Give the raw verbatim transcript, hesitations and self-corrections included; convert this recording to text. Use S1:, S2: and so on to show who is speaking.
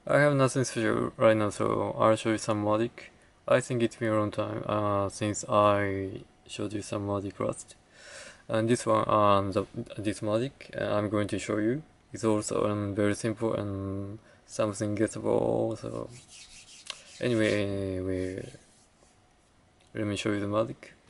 S1: I have nothing special right now, so I'll show you some magic. I think it's been a long time uh, since I showed you some magic last. And this one, um, the, this magic uh, I'm going to show you is also um, very simple and something gettable. So anyway, anyway, let me show you the magic.